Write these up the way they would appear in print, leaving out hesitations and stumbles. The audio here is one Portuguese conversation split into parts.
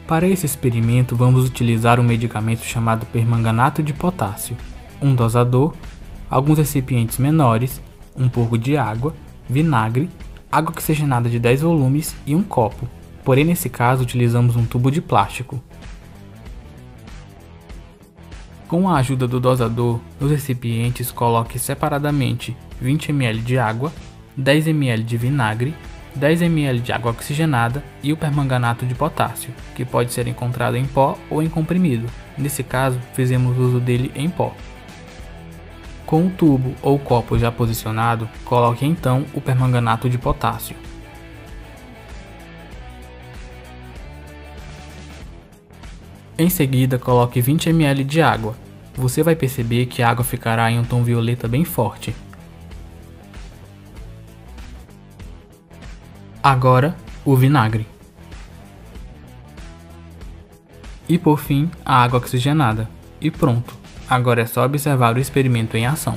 Para esse experimento, vamos utilizar um medicamento chamado permanganato de potássio, um dosador, alguns recipientes menores, um pouco de água, vinagre, água oxigenada de 10 volumes e um copo. Porém, nesse caso, utilizamos um tubo de plástico. Com a ajuda do dosador, nos recipientes coloque separadamente 20 ml de água, 10 ml de vinagre, 10 ml de água oxigenada e o permanganato de potássio, que pode ser encontrado em pó ou em comprimido. Nesse caso, fizemos uso dele em pó. Com o tubo ou copo já posicionado, coloque então o permanganato de potássio. Em seguida, coloque 20 ml de água. Você vai perceber que a água ficará em um tom violeta bem forte. Agora, o vinagre. E por fim, a água oxigenada. E pronto! Agora é só observar o experimento em ação.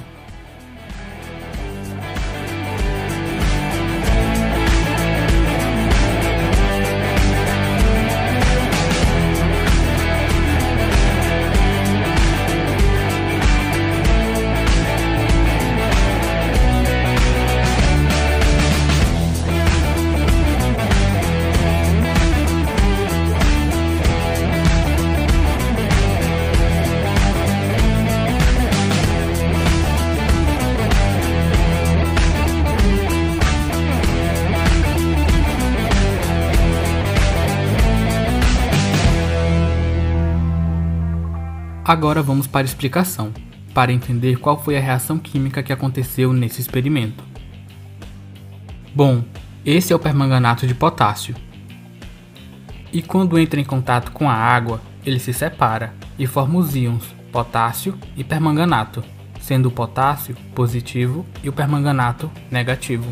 Agora vamos para a explicação, para entender qual foi a reação química que aconteceu nesse experimento. Bom, esse é o permanganato de potássio. E quando entra em contato com a água, ele se separa e forma os íons potássio e permanganato, sendo o potássio positivo e o permanganato negativo.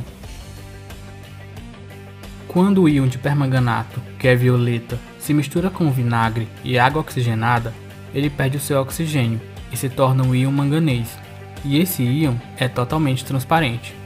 Quando o íon de permanganato, que é violeta, se mistura com o vinagre e água oxigenada, ele perde o seu oxigênio e se torna um íon manganês, e esse íon é totalmente transparente.